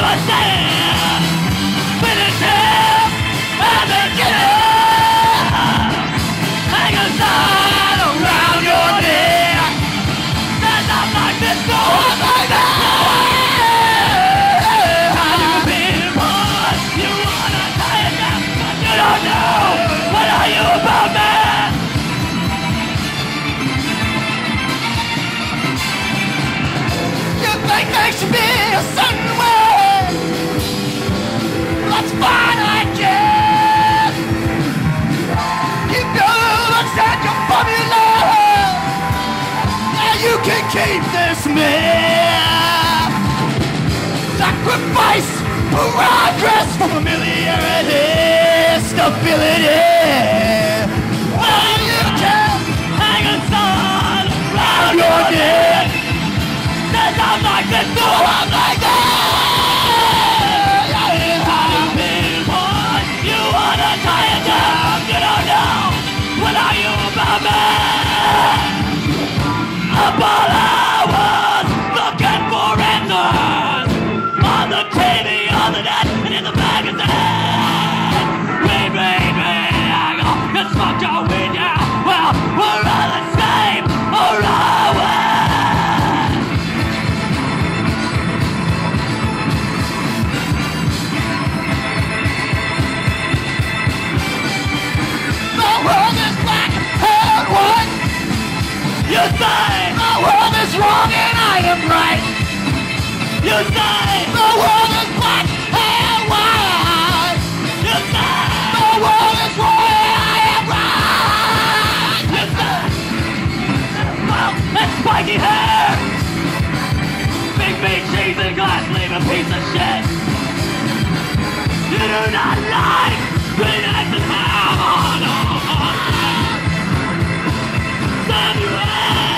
Should be a certain way. That's fine, I guess. Keep your looks and your formula. Now you can keep this man. Sacrifice progress for familiarity, stability. Well, you can hang a sun round your neck. I'm like this, no, I'm like that. You've been born, you wanna tie it down. You don't know, what are you about me? Up all hours, looking for answers. On the TV, on the net, and in the magazine. Read, I go, it's fucked up with ya. Well, we're all the same, alright. You say the world is wrong and I am right. You say the world is black and white. You say the world is wrong and I am right. You say, well, that's spiky hair. Big meat, cheese and glass, leave a piece of shit. You do not like peanuts and ham on. Samuel!